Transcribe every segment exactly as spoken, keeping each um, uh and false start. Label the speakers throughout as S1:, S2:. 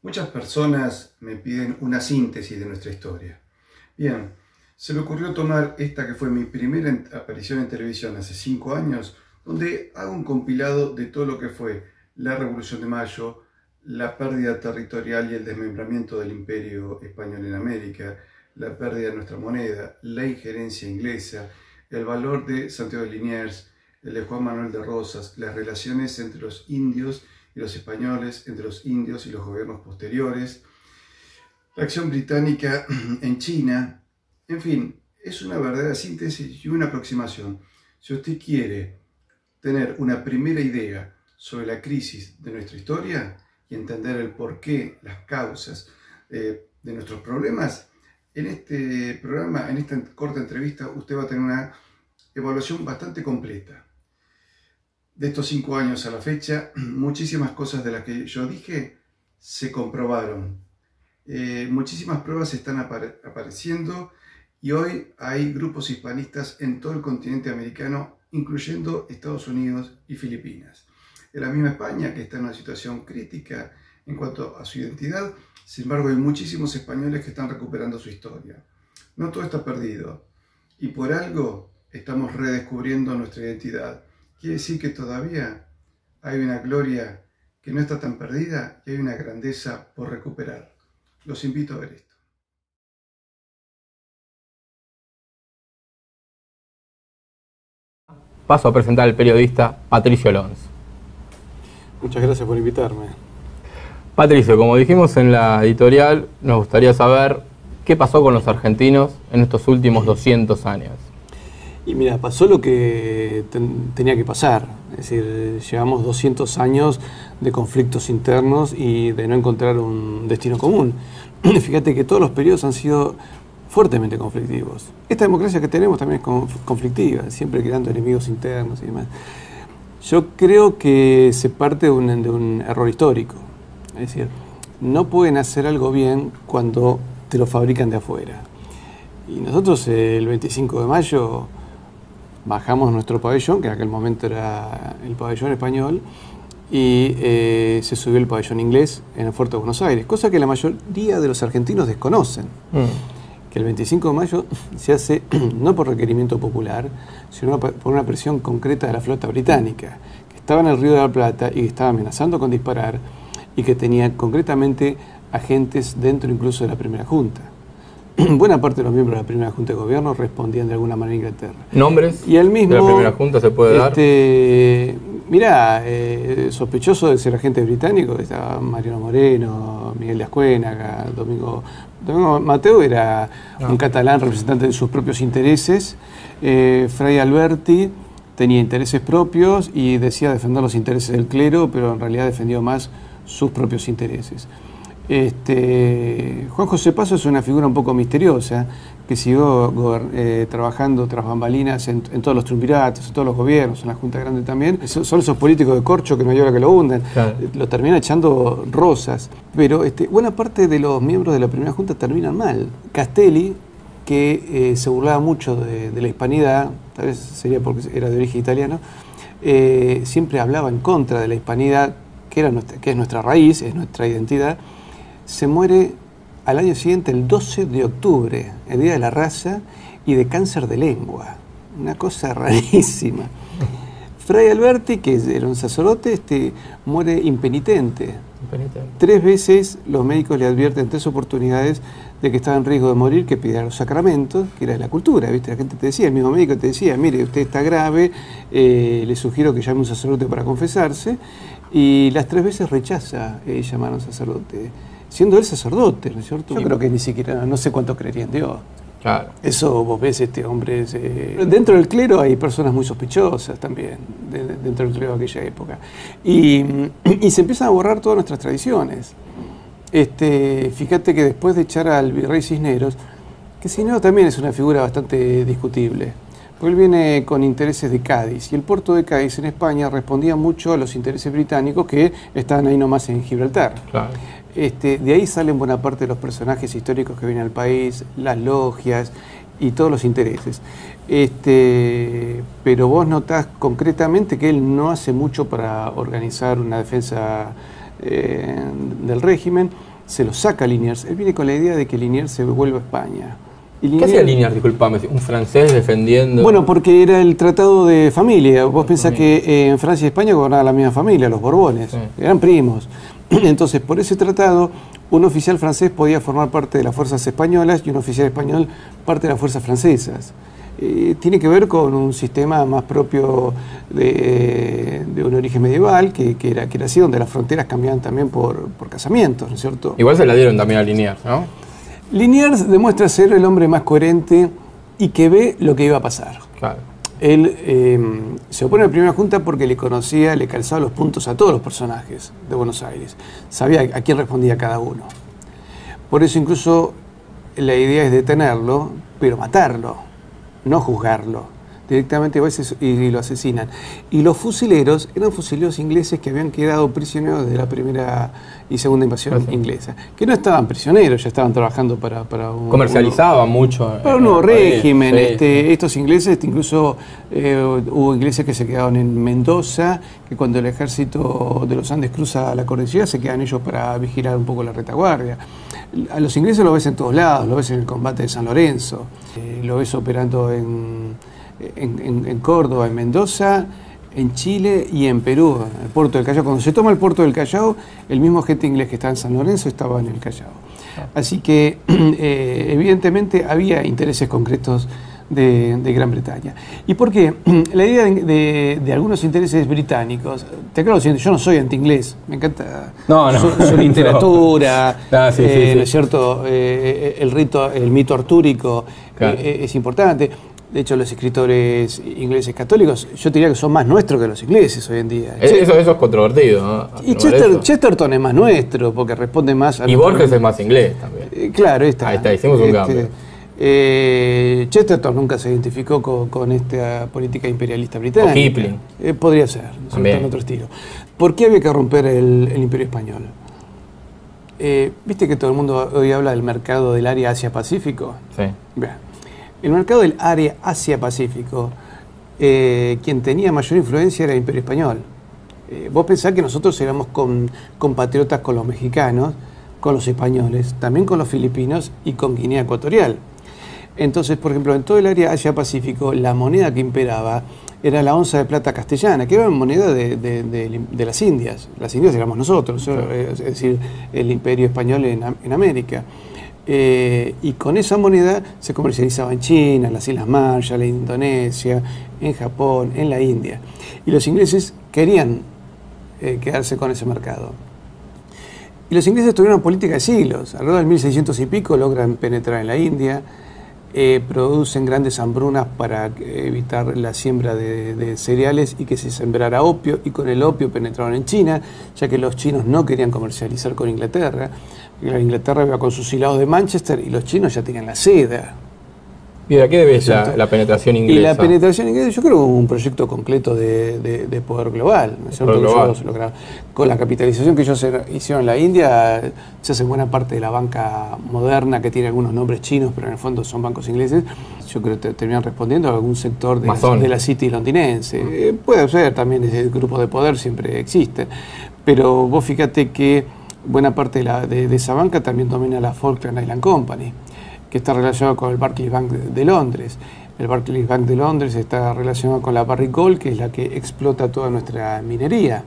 S1: Muchas personas me piden una síntesis de nuestra historia. Bien, se me ocurrió tomar esta que fue mi primera aparición en televisión hace cinco años, donde hago un compilado de todo lo que fue la Revolución de Mayo, la pérdida territorial y el desmembramiento del Imperio Español en América, la pérdida de nuestra moneda, la injerencia inglesa, el valor de Santiago de Liniers, el de Juan Manuel de Rosas, las relaciones entre los indios y los españoles, entre los indios y los gobiernos posteriores, la acción británica en China. En fin, es una verdadera síntesis y una aproximación. Si usted quiere tener una primera idea sobre la crisis de nuestra historia y entender el porqué, las causas eh, de nuestros problemas, en este programa, en esta corta entrevista, usted va a tener una evaluación bastante completa. De estos cinco años a la fecha, muchísimas cosas de las que yo dije se comprobaron. Eh, muchísimas pruebas están apare apareciendo y hoy hay grupos hispanistas en todo el continente americano, incluyendo Estados Unidos y Filipinas. En la misma España, que está en una situación crítica en cuanto a su identidad, sin embargo hay muchísimos españoles que están recuperando su historia. No todo está perdido y por algo estamos redescubriendo nuestra identidad. Quiere decir que todavía hay una gloria que no está tan perdida y hay una grandeza por recuperar. Los invito a ver esto.
S2: Paso a presentar al periodista Patricio Lons.
S3: Muchas gracias por invitarme.
S2: Patricio, como dijimos en la editorial, nos gustaría saber qué pasó con los argentinos en estos últimos doscientos años.
S3: Y mira, pasó lo que ten, tenía que pasar. Es decir, llevamos doscientos años de conflictos internos y de no encontrar un destino común. Fíjate que todos los periodos han sido fuertemente conflictivos. Esta democracia que tenemos también es conflictiva, siempre creando enemigos internos y demás. Yo creo que se parte de un, de un error histórico. Es decir, no pueden hacer algo bien cuando te lo fabrican de afuera. Y nosotros el veinticinco de mayo bajamos nuestro pabellón, que en aquel momento era el pabellón español, y eh, se subió el pabellón inglés en el Fuerte de Buenos Aires, cosa que la mayoría de los argentinos desconocen. Mm. Que el veinticinco de mayo se hace no por requerimiento popular, sino por una presión concreta de la flota británica, que estaba en el Río de la Plata y que estaba amenazando con disparar, y que tenía concretamente agentes dentro incluso de la primera junta. Buena parte de los miembros de la primera junta de gobierno respondían de alguna manera a Inglaterra.
S2: ¿Nombres
S3: y el mismo,
S2: de la primera junta se puede
S3: este, dar? Mirá, eh, sospechoso de ser agente británico estaba Mariano Moreno, Miguel de Ascuénaga, Domingo, Domingo Mateo era no. un catalán representante de sus propios intereses, eh, Fray Alberti tenía intereses propios y decía defender los intereses del clero, pero en realidad defendió más sus propios intereses. Este, Juan José Paso es una figura un poco misteriosa que siguió eh, trabajando tras bambalinas en, en todos los triunviratos, en todos los gobiernos, en la Junta Grande también. Son, son esos políticos de corcho que no hay hora que lo hunden. Claro. Lo terminan echando Rosas. Pero este, buena parte de los miembros de la primera Junta terminan mal. Castelli, que eh, se burlaba mucho de, de la hispanidad, tal vez sería porque era de origen italiano, eh, siempre hablaba en contra de la hispanidad, que, era nuestra, que es nuestra raíz, es nuestra identidad. Se muere al año siguiente, el doce de octubre, el Día de la Raza, y de cáncer de lengua. Una cosa rarísima. Fray Alberti, que era un sacerdote, este, muere impenitente. impenitente. Tres veces los médicos le advierten, en tres oportunidades, de que estaba en riesgo de morir, que pidiera los sacramentos, que era de la cultura, ¿viste? La gente te decía, el mismo médico te decía, mire, usted está grave, eh, le sugiero que llame a un sacerdote para confesarse, y las tres veces rechaza eh, llamar a un sacerdote. Siendo él sacerdote, ¿no es cierto? Yo creo que ni siquiera, no sé cuánto creería en Dios. Claro. Eso vos ves, este hombre... Es, eh... Dentro del clero hay personas muy sospechosas también, de, de, dentro del clero de aquella época. Y, y se empiezan a borrar todas nuestras tradiciones. Este, fíjate que después de echar al virrey Cisneros, que Cisneros también es una figura bastante discutible, porque él viene con intereses de Cádiz, y el puerto de Cádiz en España respondía mucho a los intereses británicos que estaban ahí nomás en Gibraltar. Claro. Este, de ahí salen buena parte de los personajes históricos que vienen al país, las logias y todos los intereses. Este, pero vos notás concretamente que él no hace mucho para organizar una defensa eh, del régimen, se lo saca Liniers. Él viene con la idea de que Liniers se vuelva a España. Y
S2: ¿Qué
S3: Liniers,
S2: hacía Liniers, disculpame? Un francés defendiendo...
S3: Bueno, porque era el tratado de familia. Vos pensás que eh, en Francia y España gobernaba la misma familia, los Borbones. Sí. Eran primos. Entonces, por ese tratado, un oficial francés podía formar parte de las fuerzas españolas y un oficial español parte de las fuerzas francesas. Eh, tiene que ver con un sistema más propio de, de un origen medieval, que, que, era, que era así, donde las fronteras cambiaban también por, por casamientos, ¿no es cierto?
S2: Igual se la dieron también a Liniers, ¿no?
S3: Liniers demuestra ser el hombre más coherente y que ve lo que iba a pasar.
S2: Claro.
S3: Él eh, se opone a la primera junta porque le conocía, le calzaba los puntos a todos los personajes de Buenos Aires. Sabía a quién respondía cada uno. Por eso incluso la idea es detenerlo, pero matarlo, no juzgarlo. Directamente va y, y lo asesinan. Y los fusileros eran fusileros ingleses que habían quedado prisioneros desde la primera y segunda invasión sí. inglesa. Que no estaban prisioneros, ya estaban trabajando para, para un...
S2: Comercializaban mucho.
S3: Para un nuevo régimen. Sí, este, sí. Estos ingleses, incluso eh, hubo ingleses que se quedaron en Mendoza, que cuando el ejército de los Andes cruza la cordillera se quedan ellos para vigilar un poco la retaguardia. A los ingleses lo ves en todos lados, lo ves en el combate de San Lorenzo, eh, lo ves operando en... En, en, en Córdoba, en Mendoza, en Chile y en Perú, en el puerto del Callao. Cuando se toma el puerto del Callao, el mismo agente inglés que estaba en San Lorenzo estaba en el Callao. Así que, eh, evidentemente, había intereses concretos de, de Gran Bretaña. ¿Y por qué? La idea de, de, de algunos intereses británicos, te aclaro lo siguiente, yo no soy anti-inglés, me encanta
S2: no, no,
S3: su, su literatura,
S2: no. Ah, sí,
S3: eh,
S2: sí, sí.
S3: ¿no es cierto? Eh, el, rito, el mito artúrico claro. eh, es importante. De hecho, los escritores ingleses católicos, yo diría que son más nuestros que los ingleses hoy en día.
S2: Eso, eso es controvertido, ¿no?
S3: Y Chester, Chesterton es más nuestro, porque responde más a...
S2: Y Borges es más inglés también.
S3: Eh, claro, ahí está.
S2: Ahí está, hicimos un
S3: este,
S2: cambio.
S3: Eh, Chesterton nunca se identificó con, con esta política imperialista británica.
S2: O Kipling.
S3: Eh, podría ser, en otro estilo. ¿Por qué había que romper el, el imperio español? Eh, ¿Viste que todo el mundo hoy habla del mercado del área Asia-Pacífico?
S2: Sí.
S3: Bien. El mercado del área Asia-Pacífico, eh, quien tenía mayor influencia era el Imperio Español. Eh, vos pensás que nosotros éramos con, compatriotas con los mexicanos, con los españoles, también con los filipinos y con Guinea Ecuatorial. Entonces, por ejemplo, en todo el área Asia-Pacífico, la moneda que imperaba era la onza de plata castellana, que era una moneda de, de, de, de las Indias. Las Indias éramos nosotros, es decir, el Imperio Español en, en América. Eh, y con esa moneda se comercializaba en China, en las Islas Marshall, en Indonesia, en Japón, en la India. Y los ingleses querían eh, quedarse con ese mercado. Y los ingleses tuvieron una política de siglos. Alrededor del mil seiscientos y pico logran penetrar en la India, eh, producen grandes hambrunas para evitar la siembra de, de cereales y que se sembrara opio, y con el opio penetraron en China, ya que los chinos no querían comercializar con Inglaterra. La Inglaterra iba con sus hilados de Manchester y los chinos ya tenían la seda.
S2: ¿Y de qué debes la, la penetración inglesa?
S3: Y la penetración inglesa, yo creo que hubo un proyecto completo de, de, de poder global, ¿no es cierto?
S2: Poder global.
S3: Ellos, con la capitalización que ellos hicieron en la India, se hace buena parte de la banca moderna que tiene algunos nombres chinos, pero en el fondo son bancos ingleses. Yo creo que terminan respondiendo a algún sector de, la, de la City londinense. Mm. Eh, puede ser también, ese grupo de poder siempre existe. Pero vos fíjate que buena parte de, la, de, de esa banca también domina la Falkland Island Company, que está relacionado con el Barclays Bank de, de Londres. El Barclays Bank de Londres está relacionado con la Barrick Gold, que es la que explota toda nuestra minería.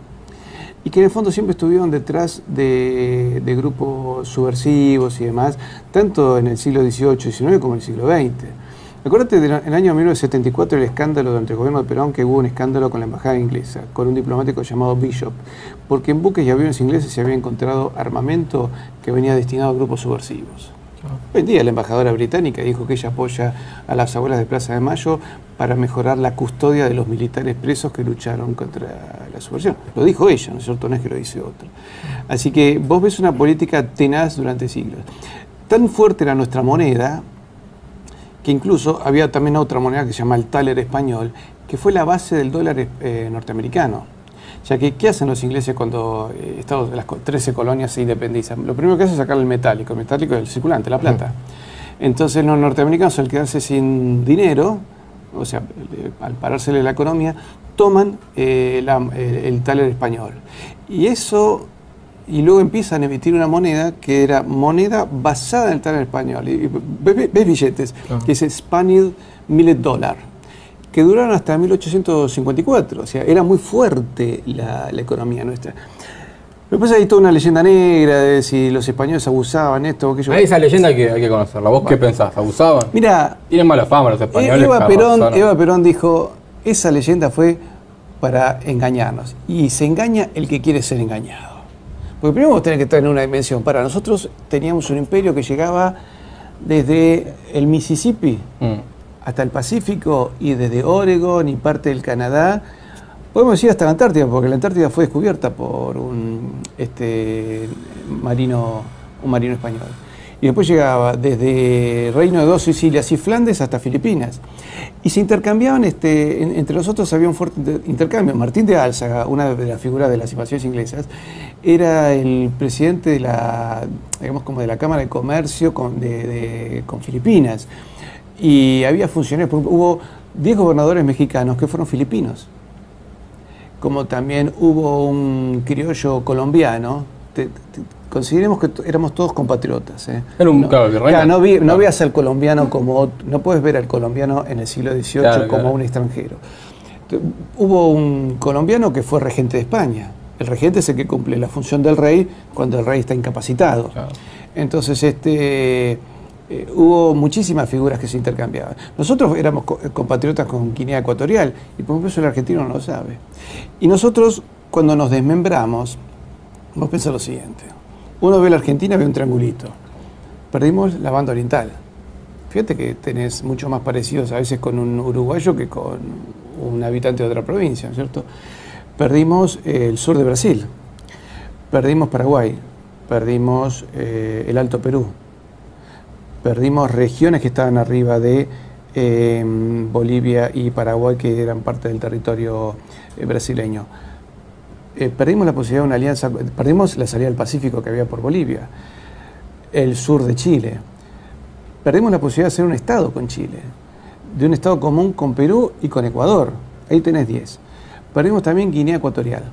S3: Y que en el fondo siempre estuvieron detrás de, de grupos subversivos y demás, tanto en el siglo dieciocho y diecinueve como en el siglo veinte. Acuérdate del año mil novecientos setenta y cuatro, el escándalo durante el gobierno de Perón, que hubo un escándalo con la embajada inglesa, con un diplomático llamado Bishop, porque en buques y aviones ingleses se había encontrado armamento que venía destinado a grupos subversivos. Hoy en día la embajadora británica dijo que ella apoya a las abuelas de Plaza de Mayo para mejorar la custodia de los militares presos que lucharon contra la subversión. Lo dijo ella, ¿no es cierto? No es que lo dice otro. Así que vos ves una política tenaz durante siglos. Tan fuerte era nuestra moneda que incluso había también otra moneda que se llama el taler español, que fue la base del dólar eh, norteamericano. Ya que, ¿qué hacen los ingleses cuando eh, Estados, las trece colonias se independizan? Lo primero que hacen es sacar el metálico. El metálico es el circulante, la plata. Entonces los norteamericanos, al quedarse sin dinero, o sea, eh, al parársele la economía, toman eh, la, eh, el taler español. Y eso y luego empiezan a emitir una moneda que era moneda basada en el taler español. Y, y, ves, ves billetes, uh-huh. que es Spanish Millet Dollar, que duraron hasta mil ochocientos cincuenta y cuatro. O sea, era muy fuerte la, la economía nuestra. Me parece que hay toda una leyenda negra de si los españoles abusaban esto o aquello.
S2: Hay esa leyenda que hay que conocerla. ¿Vos bueno. qué pensás? ¿Abusaban?
S3: Mira,
S2: tienen mala fama los españoles.
S3: Eva Perón, Eva Perón dijo, esa leyenda fue para engañarnos. Y se engaña el que quiere ser engañado. Porque primero vos tenés que estar en una dimensión. Para nosotros teníamos un imperio que llegaba desde el Mississippi mm. hasta el Pacífico y desde Oregon y parte del Canadá. Podemos decir hasta la Antártida, porque la Antártida fue descubierta por un este, marino, un marino español. Y después llegaba desde Reino de Dos Sicilias y Flandes hasta Filipinas. Y se intercambiaban, este, entre nosotros había un fuerte intercambio. Martín de Álzaga, una de las figuras de las invasiones inglesas, era el presidente de la, digamos, como de la Cámara de Comercio con, de, de, con Filipinas. Y había funcionarios, hubo diez gobernadores mexicanos que fueron filipinos. Como también hubo un criollo colombiano. Te, te, consideremos que éramos todos compatriotas. ¿eh?
S2: Era un
S3: no,
S2: claro,
S3: claro, no, vi, no veas al colombiano como... No puedes ver al colombiano en el siglo dieciocho claro, como claro. un extranjero. Entonces, hubo un colombiano que fue regente de España. El regente es el que cumple la función del rey cuando el rey está incapacitado. Claro. Entonces, este... Eh, hubo muchísimas figuras que se intercambiaban. Nosotros éramos co compatriotas con Guinea Ecuatorial y por eso el argentino no lo sabe. Y nosotros, cuando nos desmembramos, vos pensás lo siguiente. Uno ve la Argentina, ve un triangulito. Perdimos la banda oriental. Fíjate que tenés mucho más parecidos a veces con un uruguayo que con un habitante de otra provincia, ¿no es cierto? Perdimos eh, el sur de Brasil. Perdimos Paraguay. Perdimos eh, el Alto Perú. Perdimos regiones que estaban arriba de eh, Bolivia y Paraguay, que eran parte del territorio eh, brasileño. Eh, perdimos la posibilidad de una alianza, perdimos la salida del Pacífico que había por Bolivia, el sur de Chile. Perdimos la posibilidad de hacer un Estado con Chile, de un Estado común con Perú y con Ecuador. Ahí tenés diez. Perdimos también Guinea Ecuatorial.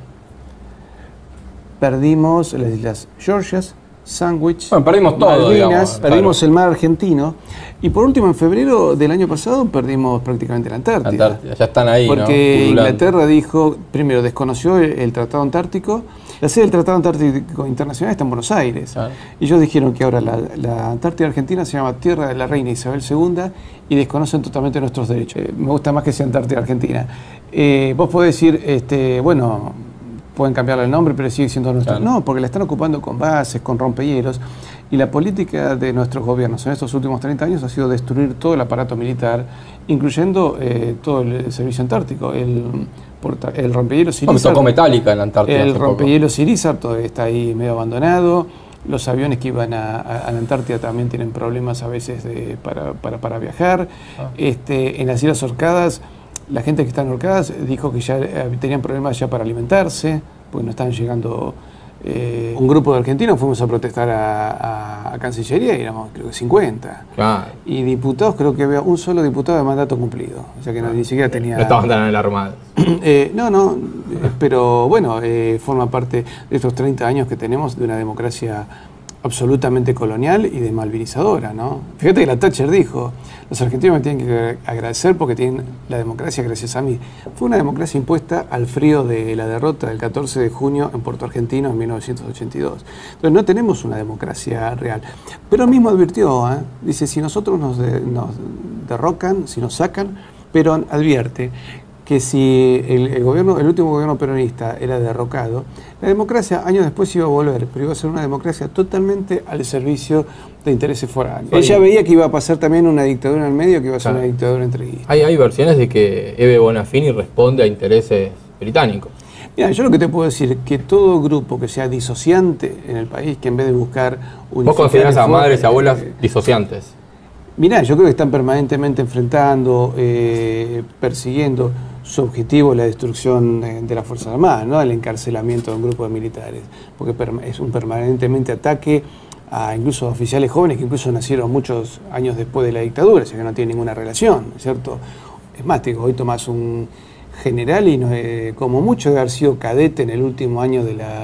S3: Perdimos las Islas Georgias, Sandwich,
S2: bueno, perdimos todo,
S3: Malvinas,
S2: digamos,
S3: perdimos
S2: claro.
S3: el mar argentino y por último en febrero del año pasado perdimos prácticamente la Antártida.
S2: Antártida. Ya están ahí,
S3: porque
S2: ¿no?
S3: Inglaterra dijo, primero desconoció el, el Tratado Antártico, la sede del Tratado Antártico Internacional está en Buenos Aires. Claro. Y ellos dijeron que ahora la, la Antártida Argentina se llama Tierra de la Reina Isabel segunda y desconocen totalmente nuestros derechos. Eh, me gusta más que sea Antártida Argentina. Eh, vos podés decir, este, bueno, pueden cambiarle el nombre, pero sigue siendo nuestro. Claro. No, porque la están ocupando con bases, con rompehielos. Y la política de nuestros gobiernos en estos últimos treinta años ha sido destruir todo el aparato militar, incluyendo eh, todo el servicio antártico. El, porta, el rompehielos Irizar.
S2: Tocó Metallica en la Antártida.
S3: El rompehielos Irizar todavía está ahí medio abandonado. Los aviones que iban a, a, a la Antártida también tienen problemas a veces de, para, para, para viajar. Ah. Este, en las Islas Orcadas, la gente que está en Orcadas dijo que ya eh, tenían problemas ya para alimentarse, porque no estaban llegando. Eh, un grupo de argentinos fuimos a protestar a, a, a Cancillería y éramos creo que cincuenta.
S2: Claro.
S3: Y diputados, creo que había un solo diputado de mandato cumplido. O sea que no, ni siquiera tenía...
S2: No estaban tan en la Armada.
S3: Eh, no, no, eh, pero bueno, eh, forma parte de estos treinta años que tenemos de una democracia absolutamente colonial y de malvinizadora, ¿no? Fíjate que la Thatcher dijo, los argentinos me tienen que agradecer porque tienen la democracia gracias a mí. Fue una democracia impuesta al frío de la derrota del catorce de junio en Puerto Argentino en mil novecientos ochenta y dos. Entonces no tenemos una democracia real. Pero él mismo advirtió, ¿eh? Dice, si nosotros nos, de, nos derrocan, si nos sacan, Perón advierte que si el, el, gobierno, el último gobierno peronista era derrocado, la democracia años después iba a volver, pero iba a ser una democracia totalmente al servicio de intereses foráneos. Ella veía que iba a pasar también una dictadura en el medio, que iba a ser claro. una dictadura entreguista.
S2: Hay, hay versiones de que Eve Bonafini responde a intereses británicos.
S3: Mira, yo lo que te puedo decir es que todo grupo que sea disociante en el país, que en vez de buscar...
S2: ¿Vos considerás a madres y abuelas eh, disociantes?
S3: Mirá, yo creo que están permanentemente enfrentando, eh, persiguiendo. Su objetivo es la destrucción de las Fuerzas Armadas, ¿no? El encarcelamiento de un grupo de militares, porque es un permanentemente ataque a incluso a oficiales jóvenes que incluso nacieron muchos años después de la dictadura, o sea que no tiene ninguna relación, ¿cierto? Es más, te digo, hoy tomás un general y no, eh, como mucho debe haber sido cadete en el último año de la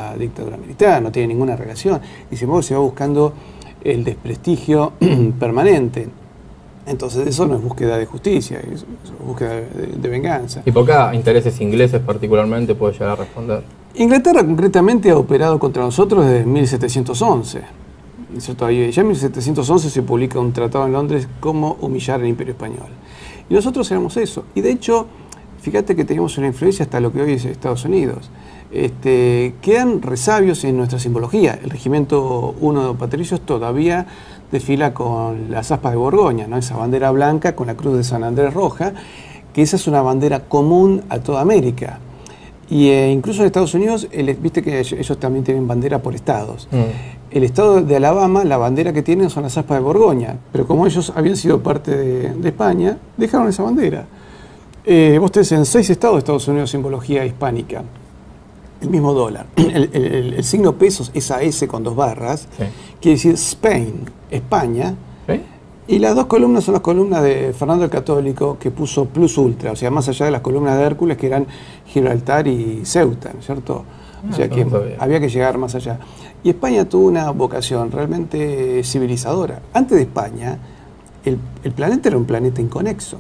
S3: la dictadura militar, no tiene ninguna relación. Y sin embargo se va buscando el desprestigio permanente. Entonces eso no es búsqueda de justicia, es búsqueda de, de venganza.
S2: ¿Y por qué intereses ingleses particularmente puede llegar a responder?
S3: Inglaterra concretamente ha operado contra nosotros desde mil setecientos once. Ya en mil setecientos once se publica un tratado en Londres, Cómo humillar al Imperio Español. Y nosotros éramos eso. Y de hecho, fíjate que teníamos una influencia hasta lo que hoy es Estados Unidos. Este, quedan resabios en nuestra simbología. El Regimiento uno de Patricios todavía desfila con las aspas de Borgoña, ¿no? Esa bandera blanca con la cruz de San Andrés roja, que esa es una bandera común a toda América. Y eh, incluso en Estados Unidos, el, viste que ellos también tienen bandera por estados. Mm. El estado de Alabama, la bandera que tienen son las aspas de Borgoña, pero como ellos habían sido parte de, de España, dejaron esa bandera. Eh, vos tenés en seis estados de Estados Unidos simbología hispánica. El mismo dólar. El, el, el signo pesos es A S con dos barras, sí. Quiere decir Spain, España. ¿Sí? Y las dos columnas son las columnas de Fernando el Católico, que puso plus ultra, o sea, más allá de las columnas de Hércules, que eran Gibraltar y Ceuta, ¿no es cierto? O sea, que había que llegar más allá. Y España tuvo una vocación realmente civilizadora. Antes de España, el, el planeta era un planeta inconexo.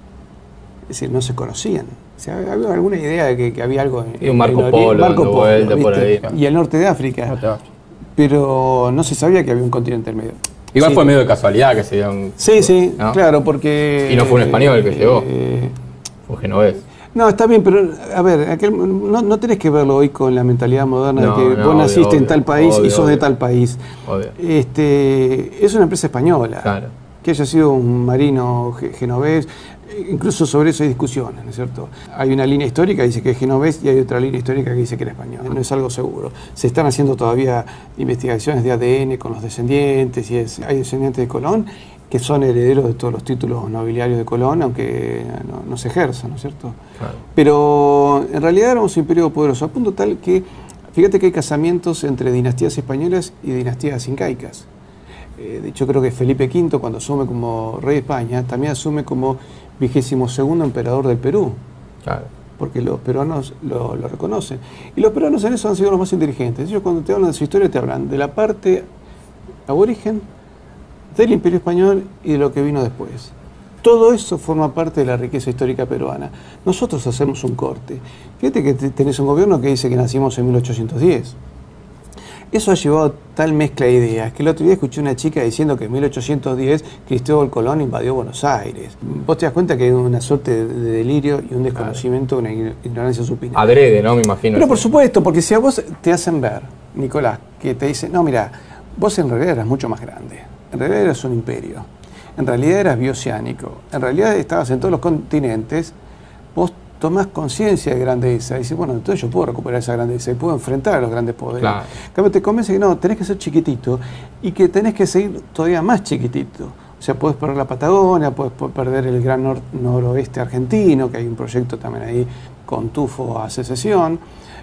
S3: Es decir, no se conocían. O sea, había alguna idea de que, que había algo en,
S2: y un Marco
S3: en
S2: Polo,
S3: Marco Polo,
S2: vuelta por ahí.
S3: Y el norte de África. Pero no se sabía que había un continente en medio.
S2: Igual
S3: sí.
S2: Fue medio de casualidad que se dieron.
S3: Sí, sí,
S2: ¿no?
S3: Claro, porque...
S2: Y no fue un español el que
S3: eh,
S2: llegó,
S3: eh,
S2: fue un genovés.
S3: No, está bien, pero a ver, aquel, no, no tenés que verlo hoy con la mentalidad moderna no, de que
S2: no,
S3: vos naciste
S2: obvio,
S3: en tal país
S2: obvio,
S3: y sos
S2: obvio.
S3: de tal país.
S2: Obvio.
S3: Este, es una empresa española,
S2: claro.
S3: Que haya sido un marino genovés, incluso sobre eso hay discusiones, ¿no es cierto? Hay una línea histórica que dice que es genovés y hay otra línea histórica que dice que era español. No es algo seguro. Se están haciendo todavía investigaciones de A D N con los descendientes y es, hay descendientes de Colón que son herederos de todos los títulos nobiliarios de Colón, aunque no, no se ejerzan, ¿no es cierto?
S2: Claro.
S3: Pero en realidad éramos un imperio poderoso, a punto tal que, fíjate que hay casamientos entre dinastías españolas y dinastías incaicas. Eh, de hecho, creo que Felipe quinto, cuando asume como rey de España, también asume como vigésimo segundo emperador del Perú.
S2: Claro.
S3: Porque los peruanos lo, lo reconocen. Y los peruanos en eso han sido los más inteligentes. Ellos cuando te hablan de su historia te hablan de la parte aborigen, del Imperio Español y de lo que vino después. Todo eso forma parte de la riqueza histórica peruana. Nosotros hacemos un corte. Fíjate que tenés un gobierno que dice que nacimos en mil ochocientos diez. Eso ha llevado tal mezcla de ideas que el otro día escuché una chica diciendo que en mil ochocientos diez Cristóbal Colón invadió Buenos Aires. Vos te das cuenta que hay una suerte de delirio y un desconocimiento, una ignorancia supina.
S2: Adrede, ¿no? Me imagino.
S3: Pero por supuesto, porque si a vos te hacen ver, Nicolás, que te dicen, no, mira, vos en realidad eras mucho más grande. En realidad eras un imperio. En realidad eras bioceánico. En realidad estabas en todos los continentes. Vos tomás conciencia de grandeza y dices, bueno, entonces yo puedo recuperar esa grandeza y puedo enfrentar a los grandes poderes. Claro. Cambio, te convence que no, tenés que ser chiquitito y que tenés que seguir todavía más chiquitito. O sea, podés perder la Patagonia, podés perder el gran nor noroeste argentino, que hay un proyecto también ahí con tufo a secesión.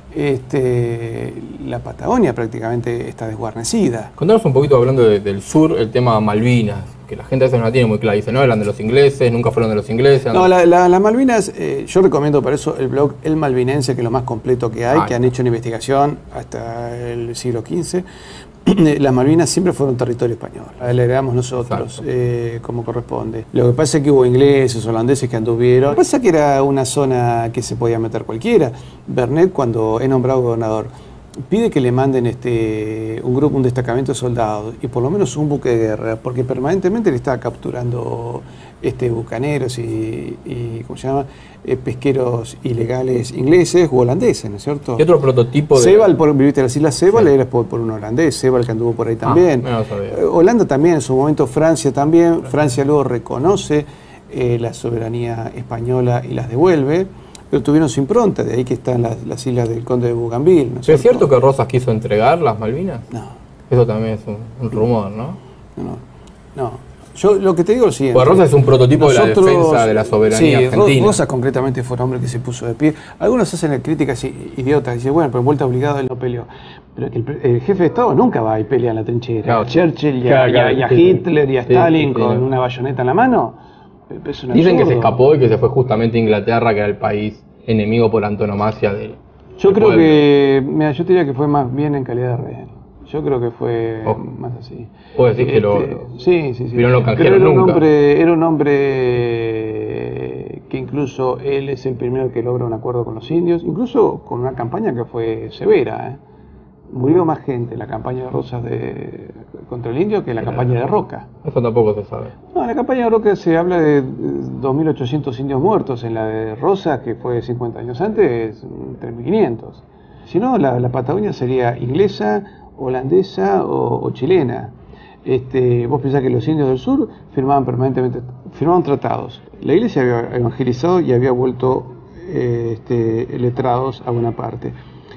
S3: Este, la Patagonia prácticamente está desguarnecida.
S2: Contanos un poquito, hablando de, del sur, el tema Malvinas, que la gente a veces no la tiene muy clara. Dice, no, eran de los ingleses, nunca fueron de los ingleses.
S3: No, las la, la Malvinas, eh, yo recomiendo para eso el blog El Malvinense, que es lo más completo que hay, Ay. que han hecho una investigación hasta el siglo quince. Las Malvinas siempre fueron territorio español, le heredamos nosotros eh, como corresponde. Lo que pasa es que hubo ingleses, holandeses que anduvieron. Lo que pasa es que era una zona que se podía meter cualquiera. Bernet, cuando es nombrado gobernador, pide que le manden este, un grupo, un destacamento de soldados y por lo menos un buque de guerra, porque permanentemente le estaba capturando este, bucaneros y, y ¿cómo se llama? Eh, pesqueros ilegales ingleses u holandeses, ¿no es cierto?
S2: ¿Qué otro prototipo de...?
S3: Sebal, por, viviste en las Islas Sebal, sí. Era por, por un holandés, Sebal que anduvo por ahí también.
S2: Ah, no sabía.
S3: Eh, Holanda también, en su momento Francia también. Claro. Francia luego reconoce eh, la soberanía española y las devuelve, pero tuvieron su impronta, de ahí que están las, las islas del Conde de Bougainville, ¿no es,
S2: ¿Es cierto que Rosas quiso entregar las Malvinas?
S3: No.
S2: Eso también es un, un rumor, ¿no?
S3: No, no. Yo lo que te digo es lo siguiente.
S2: Pues Rosas es un prototipo Nosotros, de la defensa de la soberanía
S3: sí,
S2: argentina.
S3: Rosas concretamente fue un hombre que se puso de pie. Algunos hacen críticas idiotas, dicen, bueno, pero en vuelta obligado él no peleó. Pero que el, el jefe de Estado nunca va y pelea en la trinchera. Claro. A Churchill y a, claro, claro, y a, y a Hitler y a sí, Stalin sí, sí, con sí. una bayoneta en la mano.
S2: Dicen que se escapó y que se fue justamente a Inglaterra, que era el país enemigo por antonomasia de,
S3: Yo creo que, mira, yo diría que fue más bien en calidad de rehén. Yo creo que fue oh. más así.
S2: ¿Puedo decir este, que lo,
S3: sí, sí, sí.
S2: Pero no lo
S3: canjearon
S2: era
S3: nunca. Un hombre,
S2: era
S3: un hombre que incluso él es el primero que logra un acuerdo con los indios, incluso con una campaña que fue severa, ¿eh? Murió más gente en la campaña de Rosas de, contra el indio que en la campaña de Roca.
S2: Eso tampoco se sabe.
S3: No, en la campaña de Roca se habla de dos mil ochocientos indios muertos. En la de Rosas, que fue cincuenta años antes, tres mil quinientos. Si no, la, la Patagonia sería inglesa, holandesa o, o chilena. Este, vos pensás que los indios del sur firmaban permanentemente, firmaban tratados. La iglesia había evangelizado y había vuelto eh, este, letrados a buena parte.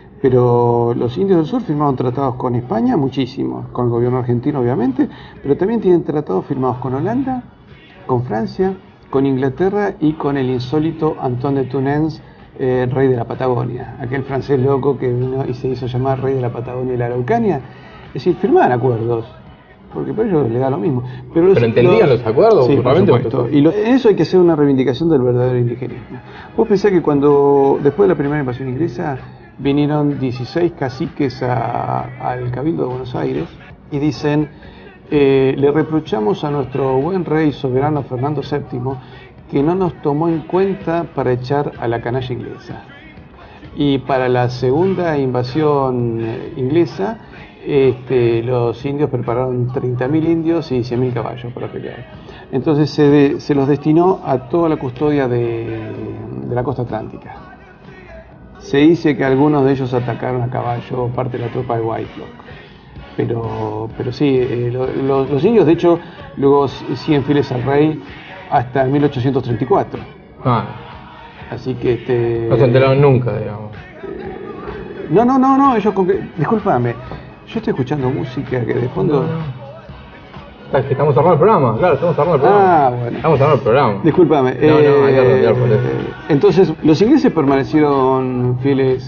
S3: Pero los indios del sur firmaron tratados con España, muchísimos, con el gobierno argentino obviamente, pero también tienen tratados firmados con Holanda, con Francia, con Inglaterra y con el insólito Antón de Tunens, eh, rey de la Patagonia, aquel francés loco que vino y se hizo llamar rey de la Patagonia y la Araucanía. Es decir, firmaban acuerdos, porque para ellos les da lo mismo. Pero, los,
S2: ¿Pero entendían los, los acuerdos?
S3: Sí, por supuesto. Y lo, en eso hay que hacer una reivindicación del verdadero indigenismo. Vos pensás que cuando, después de la primera invasión inglesa, vinieron dieciséis caciques a, al Cabildo de Buenos Aires y dicen, eh, le reprochamos a nuestro buen rey soberano Fernando séptimo que no nos tomó en cuenta para echar a la canalla inglesa. Y para la segunda invasión inglesa, este, los indios prepararon treinta mil indios y cien mil caballos para pelear. Entonces se, de, se los destinó a toda la custodia de, de la costa atlántica. Se dice que algunos de ellos atacaron a caballo parte de la tropa de Whitelock. Pero, pero sí, eh, lo, lo, los indios de hecho luego siguen fieles al rey hasta mil ochocientos treinta y cuatro.
S2: Ah.
S3: Así que este...
S2: No se enteraron nunca, digamos.
S3: Eh, no, no, no, no, ellos... Discúlpame, yo estoy escuchando música que de fondo...
S2: No, no. Estamos cerrando el programa, claro, estamos cerrando el programa.
S3: Ah, bueno.
S2: Estamos cerrando el programa.
S3: Discúlpame.
S2: No, no, hay que arreglar por eso.
S3: Entonces, los ingleses permanecieron fieles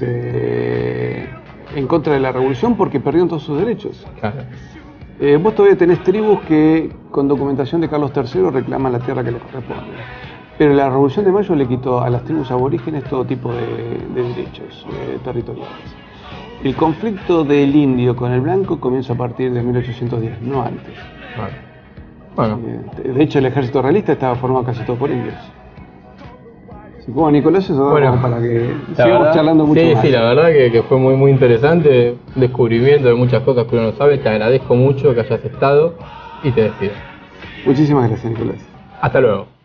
S3: eh, en contra de la revolución porque perdieron todos sus derechos.
S2: Claro.
S3: Eh, vos todavía tenés tribus que, con documentación de Carlos tercero, reclaman la tierra que les corresponde. Pero la Revolución de Mayo le quitó a las tribus aborígenes todo tipo de, de derechos eh, territoriales. El conflicto del indio con el blanco comienza a partir de mil ochocientos diez, no antes.
S2: Bueno.
S3: De hecho, el ejército realista estaba formado casi todo por indios. Así como Nicolás, eso
S2: bueno,
S3: para que
S2: sigamos
S3: verdad,
S2: charlando mucho
S3: sí,
S2: más. Sí, la verdad que, que fue muy muy interesante, descubrimiento de muchas cosas que uno no sabe. Te agradezco mucho que hayas estado y te despido.
S3: Muchísimas gracias, Nicolás.
S2: Hasta luego.